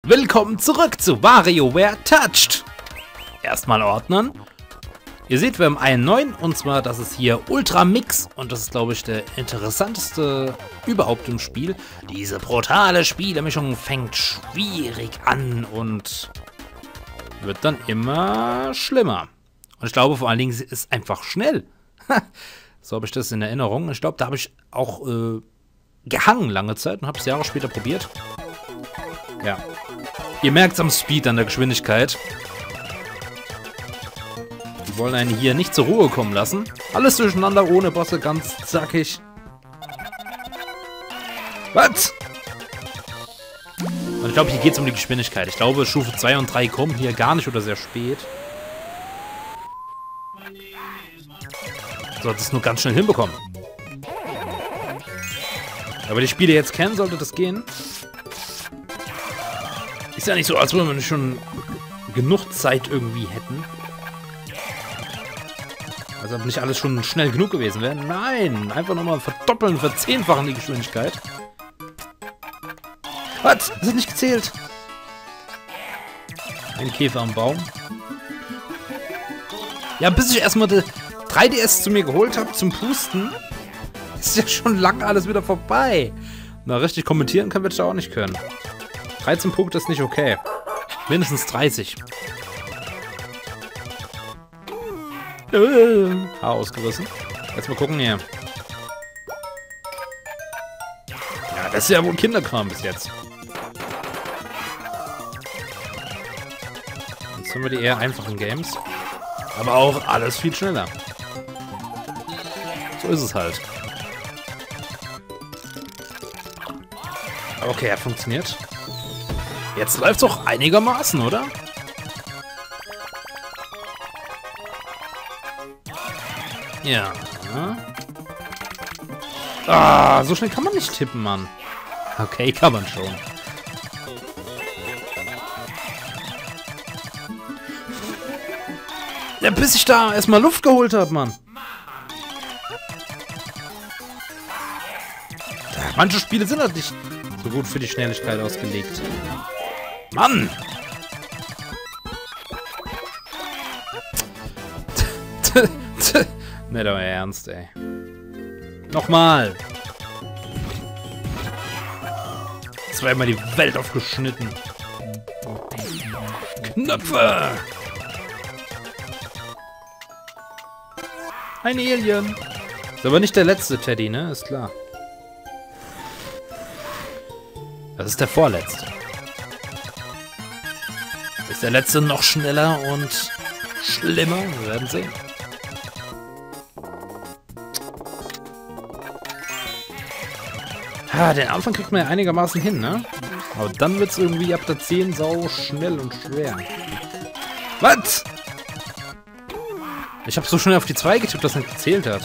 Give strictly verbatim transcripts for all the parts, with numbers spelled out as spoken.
Willkommen zurück zu WarioWare Touched. Erstmal ordnen. Ihr seht, wir haben einen neuen, und zwar, das ist hier Ultra Mix. Und das ist, glaube ich, der interessanteste überhaupt im Spiel. Diese brutale Spielemischung fängt schwierig an und wird dann immer schlimmer. Und ich glaube, vor allen Dingen, sie ist einfach schnell. So habe ich das in Erinnerung. Ich glaube, da habe ich auch äh, gehangen lange Zeit und habe es Jahre später probiert. Ja. Ihr merkt es am Speed, an der Geschwindigkeit. Die wollen einen hier nicht zur Ruhe kommen lassen. Alles durcheinander, ohne Bosse, ganz zackig. Was? Und ich glaube, hier geht es um die Geschwindigkeit. Ich glaube, Stufe zwei und drei kommen hier gar nicht oder sehr spät. Sollte es nur ganz schnell hinbekommen. Aber die Spiele jetzt kennen, sollte das gehen. Ist ja nicht so, als würden wir schon genug Zeit irgendwie hätten. Also ob nicht alles schon schnell genug gewesen wäre. Nein, einfach nochmal verdoppeln, verzehnfachen die Geschwindigkeit. Was? Das hat nicht gezählt. Ein Käfer am Baum. Ja, bis ich erstmal die drei D S zu mir geholt habe zum Pusten, ist ja schon lange alles wieder vorbei. Na, richtig kommentieren können wir das auch nicht können. dreizehn Punkte ist nicht okay. Mindestens dreißig. Äh, Haar ausgerissen. Jetzt mal gucken hier. Ja, das ist ja wohl Kinderkram bis jetzt. Jetzt haben wir die eher einfachen Games. Aber auch alles viel schneller. So ist es halt. Okay, er funktioniert. Jetzt läuft es auch einigermaßen, oder? Ja. Ah, so schnell kann man nicht tippen, Mann. Okay, kann man schon. Ja, bis ich da erstmal Luft geholt habe, Mann. Manche Spiele sind halt nicht so gut für die Schnelligkeit ausgelegt. Mann! Nicht aber ernst, ey. Nochmal! Zweimal die Welt aufgeschnitten. Knöpfe! Ein Alien! Ist aber nicht der letzte Teddy, ne? Ist klar. Das ist der vorletzte. Ist der letzte noch schneller und schlimmer? Wir werden sehen. Ah, den Anfang kriegt man ja einigermaßen hin, ne? Aber dann wird es irgendwie ab der zehn sau schnell und schwer. Was? Ich habe so schnell auf die zwei getippt, dass er nicht gezählt hat.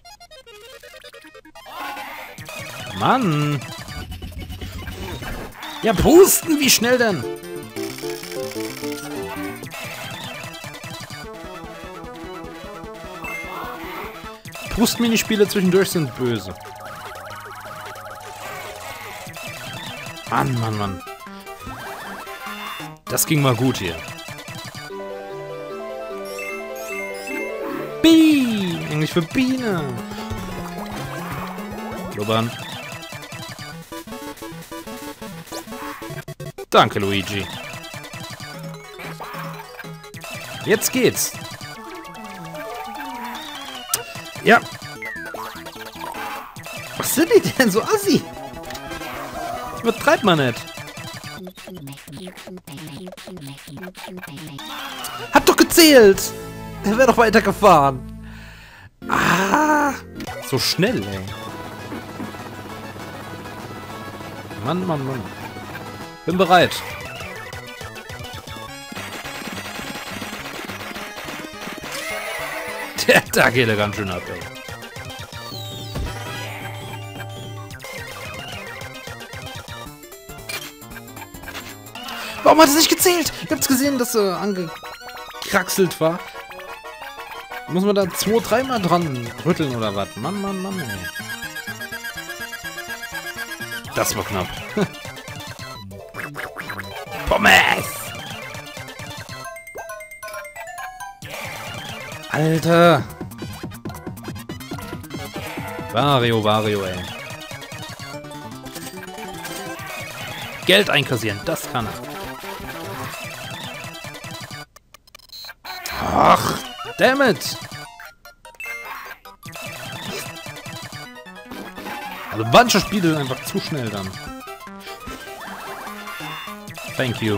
Mann! Ja, pusten, wie schnell denn? Pust-Minispiele zwischendurch sind böse. Mann, Mann, Mann. Das ging mal gut hier. Bee! Englisch für Biene. Blubbern. Danke, Luigi. Jetzt geht's. Ja. Was sind die denn so assi? Übertreibt man nicht. Hat doch gezählt. Er wäre doch weitergefahren. Ah. So schnell, ey. Mann, Mann, Mann. Bin bereit. Der, da geht er ganz schön ab, ey. Warum hat es nicht gezählt? Ihr habt gesehen, dass er angekraxelt war. Muss man da zwei, dreimal dran rütteln oder was? Mann, Mann, Mann, ey. Das war knapp. Pommes! Alter! Wario, Wario, ey. Geld einkassieren, das kann er. Ach, damn it! Also manche Spiele sind einfach zu schnell dann. Thank you.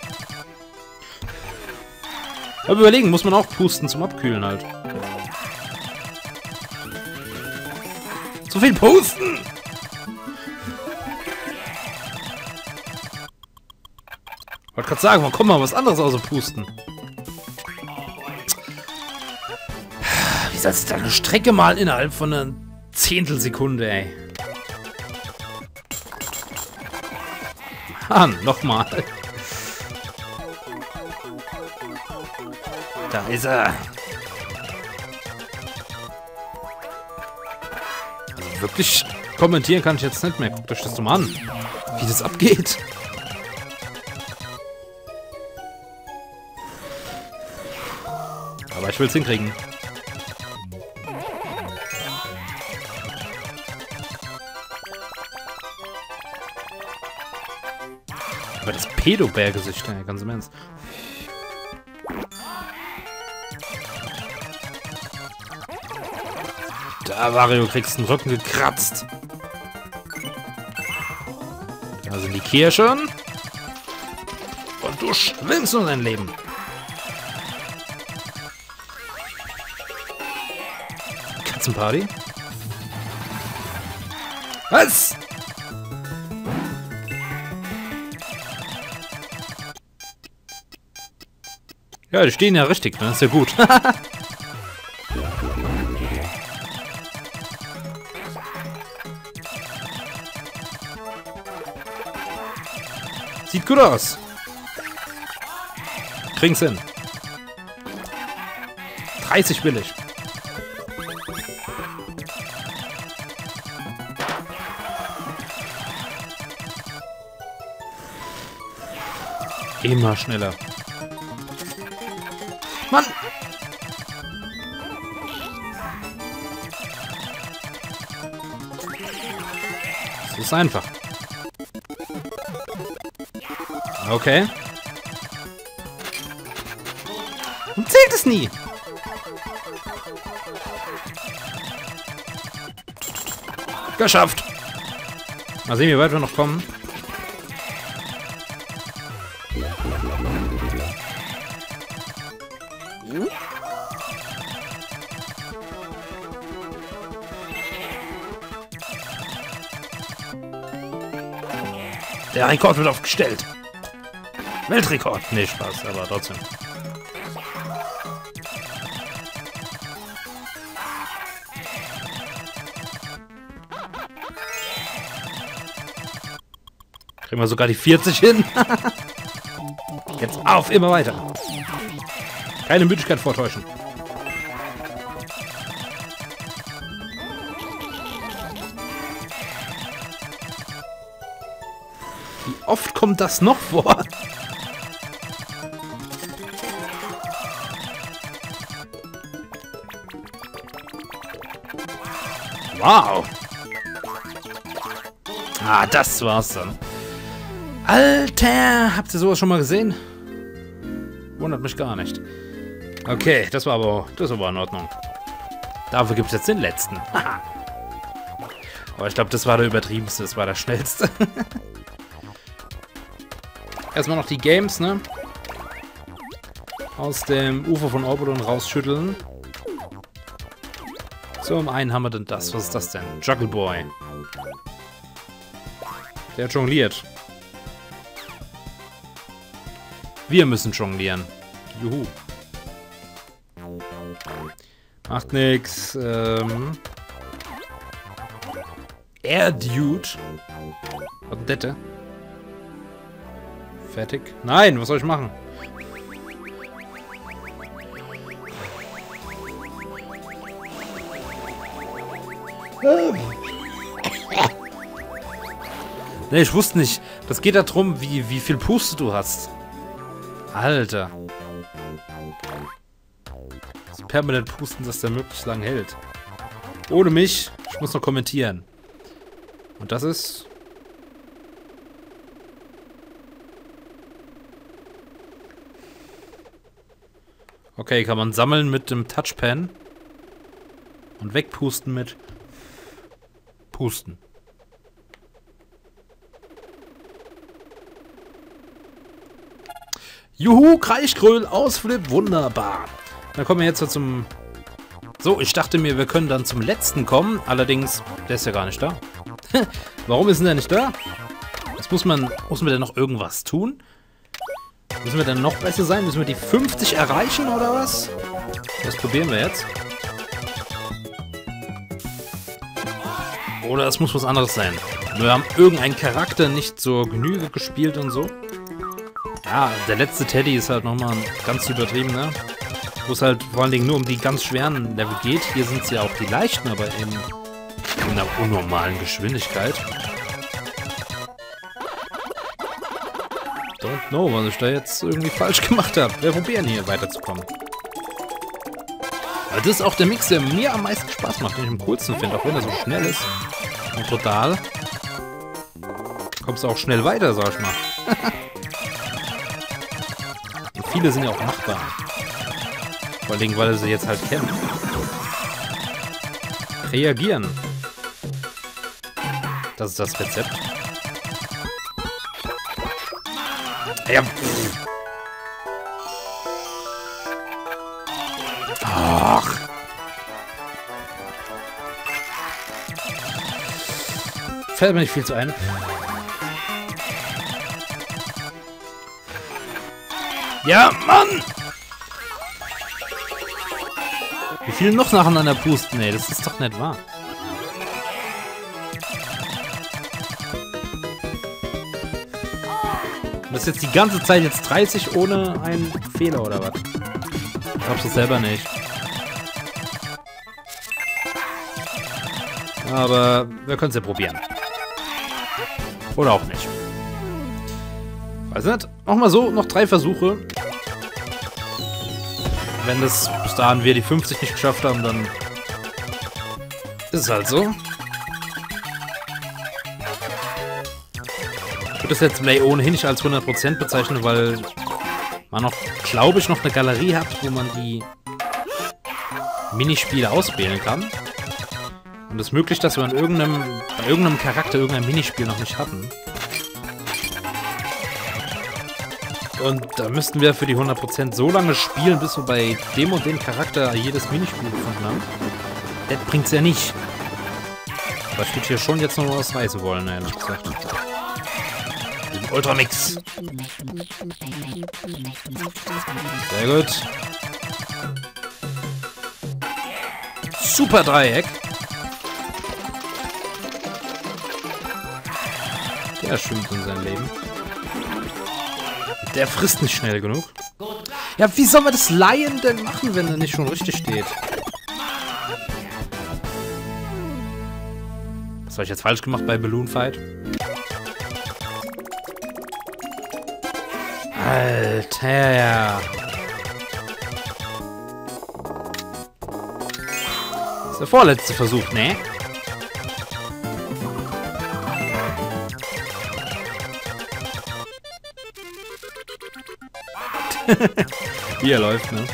Aber überlegen, muss man auch pusten zum Abkühlen halt. Zu viel pusten! Wollte gerade sagen, komm mal, was anderes außer pusten. Wie soll es da eine Strecke mal innerhalb von einer Zehntelsekunde, ey. Mann, nochmal. Da ist er. Also wirklich kommentieren kann ich jetzt nicht mehr. Guckt euch das doch mal an, wie das abgeht. Aber ich will es hinkriegen. Aber das Pedo-Bär-Gesicht, ey, ganz im Ernst. Da, Wario, kriegst den Rücken gekratzt. Da sind die Kirschen. Und du schwimmst nur dein Leben. Katzenparty? Was? Ja, die stehen ja richtig, ne? Ist ja gut. Sieht gut aus. Kriegen's hin. dreißig billig. Immer schneller. Mann! Das ist einfach. Okay. Und zählt es nie. Geschafft. Mal sehen, wie weit wir noch kommen. Der Rekord wird aufgestellt. Weltrekord. Nee, Spaß, aber trotzdem. Kriegen wir sogar die vierzig hin. Jetzt auf, immer weiter. Keine Müdigkeit vortäuschen. Wie oft kommt das noch vor? Wow. Ah, das war's dann. Alter, habt ihr sowas schon mal gesehen? Wundert mich gar nicht. Okay, das war aber, das war aber in Ordnung. Dafür gibt es jetzt den letzten. Aber ich glaube, das war der übertriebenste, das war der schnellste. Erstmal noch die Games, ne? Aus dem Ufer von Orbulon rausschütteln. So, im einen haben wir denn das. Was ist das denn? Juggle Boy. Der jongliert. Wir müssen jonglieren. Juhu. Macht nix. Ähm. Air Dude. Was ist das? Fertig? Nein, was soll ich machen? Ne, ich wusste nicht. Das geht darum, wie, wie viel Puste du hast. Alter. Das permanent Pusten, dass der möglichst lang hält. Ohne mich. Ich muss noch kommentieren. Und das ist... Okay, kann man sammeln mit dem Touchpen. Und wegpusten mit... Pusten. Juhu, Kreischgröl, Ausflip, wunderbar. Dann kommen wir jetzt zum... So, ich dachte mir, wir können dann zum letzten kommen. Allerdings, der ist ja gar nicht da. Warum ist denn der nicht da? Jetzt muss man... Muss man denn noch irgendwas tun? Müssen wir dann noch besser sein? Müssen wir die fünfzig erreichen, oder was? Das probieren wir jetzt. Oder es muss was anderes sein. Wir haben irgendeinen Charakter nicht zur Genüge gespielt und so. Ja, der letzte Teddy ist halt nochmal ganz übertrieben, ne? Wo es halt vor allen Dingen nur um die ganz schweren Level geht. Hier sind es ja auch die leichten, aber in, in einer unnormalen Geschwindigkeit. Don't know, was ich da jetzt irgendwie falsch gemacht habe. Wir probieren hier weiterzukommen. Aber das ist auch der Mix, der mir am meisten Spaß macht, den ich am coolsten finde, auch wenn er so schnell ist. Und total. Kommst du auch schnell weiter, sag ich mal. Und viele sind ja auch machbar. Vor allem, weil er sie jetzt halt kennt. Reagieren. Das ist das Rezept. Ja. Ach. Fällt mir nicht viel zu ein. Ja, Mann! Wie viel noch nacheinander pusten? Ey, das ist doch nicht wahr. Und das ist jetzt die ganze Zeit jetzt dreißig ohne einen Fehler oder was? Ich glaub's das selber nicht. Aber wir können es ja probieren. Oder auch nicht. Weiß nicht. Machen wir so, noch drei Versuche. Wenn das bis dahin wir die fünfzig nicht geschafft haben, dann ist es halt so. Ich würde das Let's Play ohnehin nicht als hundert Prozent bezeichnen, weil man noch, glaube ich, noch eine Galerie hat, wo man die Minispiele auswählen kann. Und es ist möglich, dass wir an irgendeinem, bei irgendeinem Charakter irgendein Minispiel noch nicht hatten. Und da müssten wir für die hundert Prozent so lange spielen, bis wir bei dem und dem Charakter jedes Minispiel gefunden haben. Das bringt's ja nicht. Aber ich würde hier schon jetzt noch was reißen wollen, ehrlich gesagt. Den Ultramix. Sehr gut. Super Dreieck. Der schwimmt in seinem Leben. Der frisst nicht schnell genug. Ja, wie soll man das Laien denn machen, wenn er nicht schon richtig steht? Was habe ich jetzt falsch gemacht bei Balloon Fight? Alter. Das ist der vorletzte Versuch, ne? Wie er läuft, ne?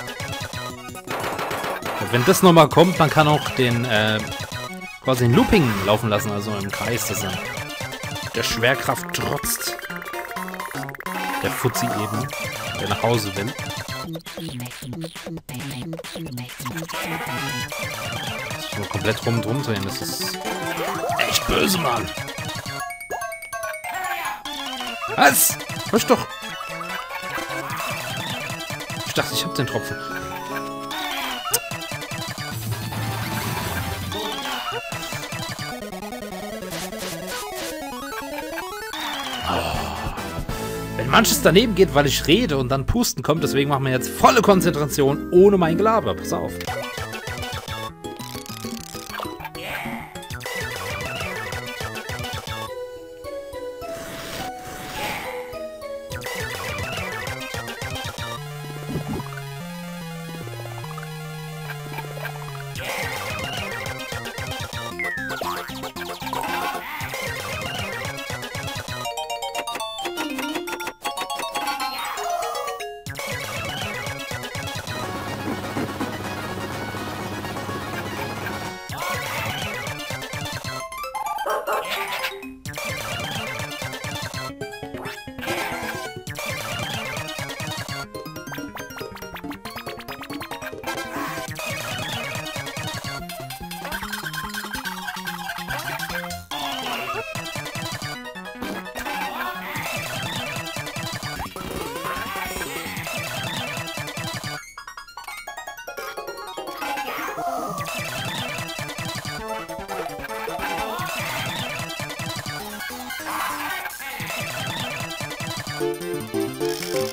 Und wenn das nochmal kommt, man kann auch den, äh, quasi ein Looping laufen lassen, also im Kreis, dass er der Schwerkraft trotzt. Der Fuzzi eben, der nach Hause will. So komplett rum drum drehen, das ist echt böse, Mann. Was? Hörst doch. Ich dachte, ich hab den Tropfen. Oh. Wenn manches daneben geht, weil ich rede und dann Pusten kommt, deswegen machen wir jetzt volle Konzentration ohne mein Gelaber. Pass auf.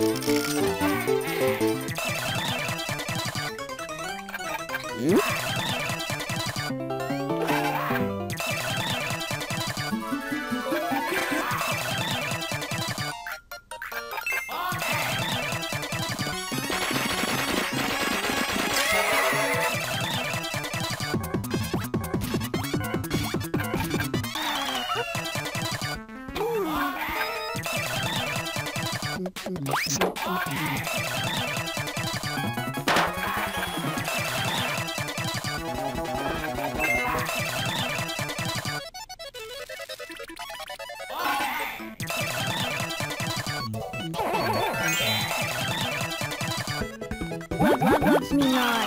What's me not?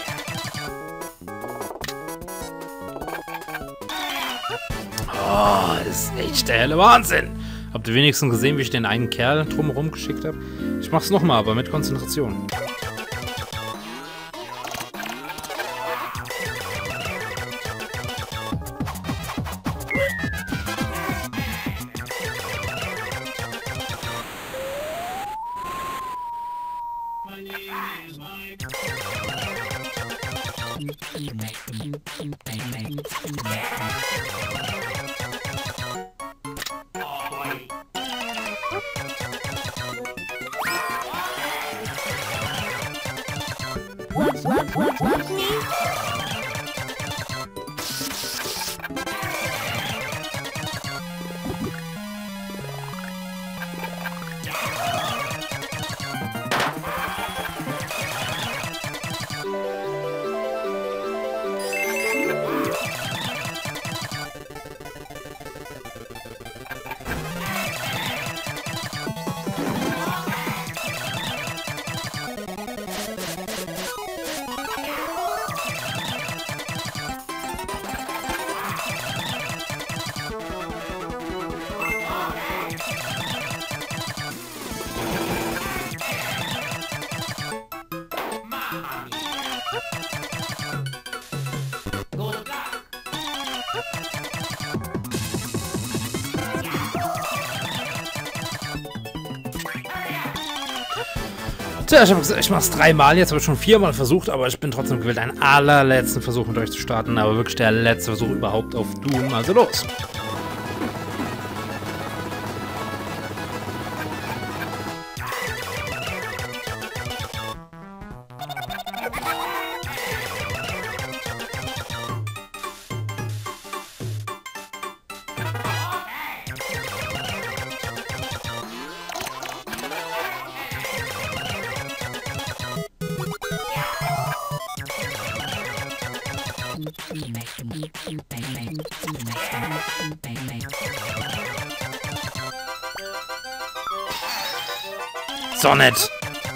Oh, das ist echt der helle Wahnsinn. Habt ihr wenigstens gesehen, wie ich den einen Kerl drumherum geschickt habe? Ich mach's nochmal, aber mit Konzentration. What's what what what's me? Tja, ich habe gesagt, ich mache es dreimal. Jetzt habe ich schon viermal versucht, aber ich bin trotzdem gewillt, einen allerletzten Versuch mit euch zu starten. Aber wirklich der letzte Versuch überhaupt auf Doom. Also los! So nett.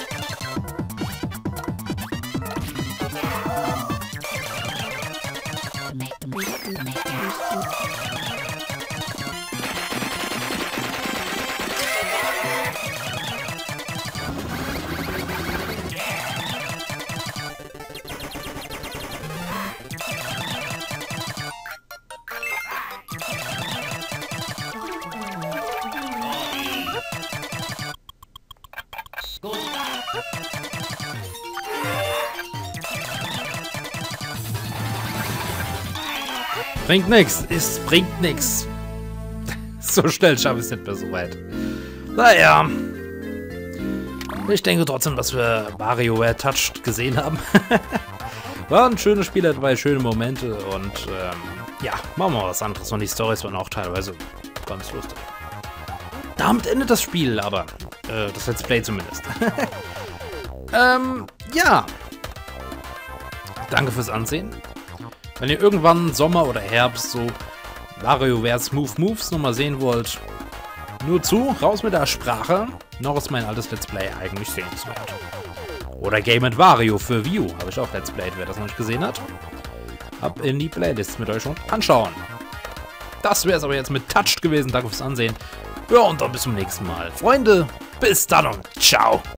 Bringt nix, es bringt nix. So schnell schaffe ich es nicht mehr so weit. Naja. Ich denke trotzdem, dass wir WarioWare Touched gesehen haben. War ein schönes Spiel, dabei schöne Momente und ähm, ja, machen wir was anderes. Und die Storys waren auch teilweise ganz lustig. Damit endet das Spiel, aber äh, das Let's Play zumindest. ähm, ja. Danke fürs Ansehen. Wenn ihr irgendwann Sommer oder Herbst so WarioWare Smooth Moves nochmal sehen wollt, nur zu, raus mit der Sprache. Noch ist mein altes Let's Play eigentlich sehenswert. Oder Game and Wario für Wii U, habe ich auch Let's Played, wer das noch nicht gesehen hat. Ab in die Playlist mit euch schon anschauen. Das wäre es aber jetzt mit Touched gewesen. Danke fürs Ansehen. Ja, und dann bis zum nächsten Mal. Freunde, bis dann und ciao.